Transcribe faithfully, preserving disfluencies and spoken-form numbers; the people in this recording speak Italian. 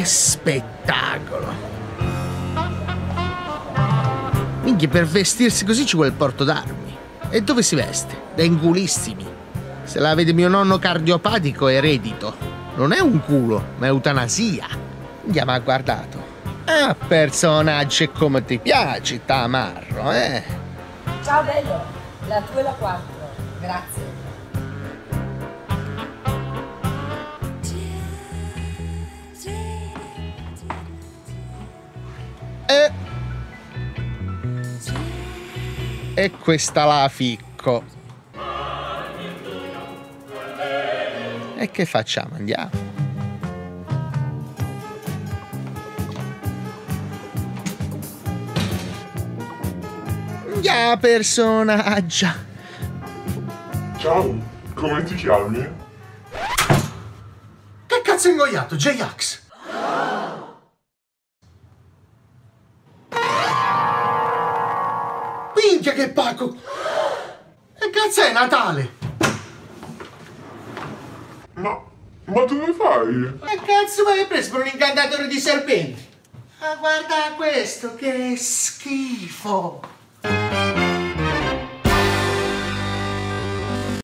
spettacolo! Minchia, per vestirsi così ci vuole il porto d'armi. E dove si veste? Da ingulissimi. Se la vede mio nonno cardiopatico, eredito. Non è un culo, ma è eutanasia. Minchia, ma ha guardato. Ah, personaggi come ti piaci, tamarro, eh? Ciao bello, la tua e la quattro, grazie. E... e questa la ficco. E che facciamo? Andiamo. Ya, personaggia. Ciao, come ti chiami? Che cazzo è ingoiato, J-Ax? Minchia che pacco! Che cazzo è Natale? Ma, ma dove fai? Che cazzo mi hai preso per un incantatore di serpenti? Ma guarda questo, che schifo!